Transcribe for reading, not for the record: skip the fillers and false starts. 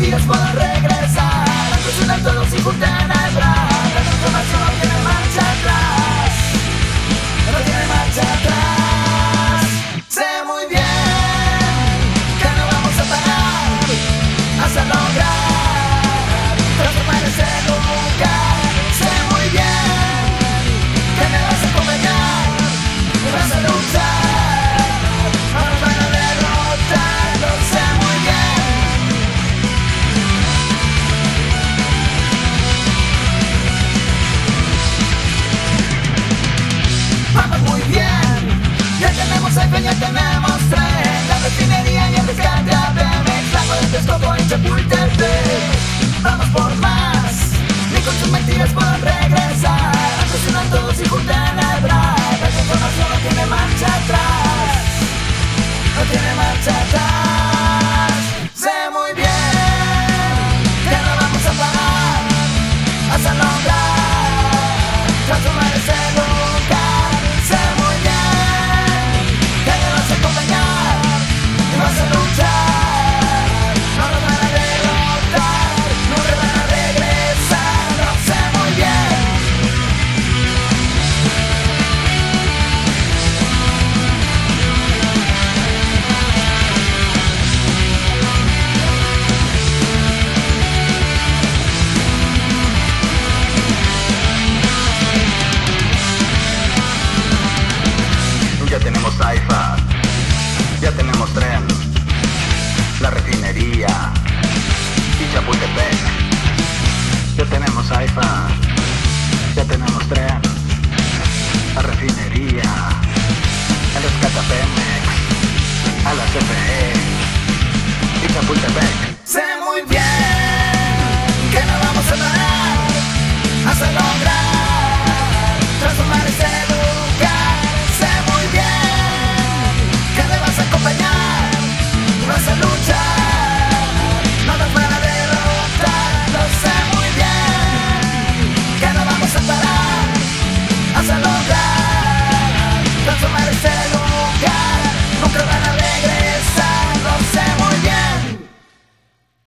días puedo regresar a presionar todo sin tenebrar. La transformación no tiene marcha atrás, no tiene marcha atrás. Sé muy bien que no vamos a parar hasta lograr transformar ese lugar. Sé muy bien que me vas a acompañar, me vas a luchar, no nos van a derrotar. Lo sé muy bien. Vamos muy bien, ya tenemos iPhone, ya tenemos tren, la refinería y el rescate a Pemex, lago de Texcoco y Chapultepec.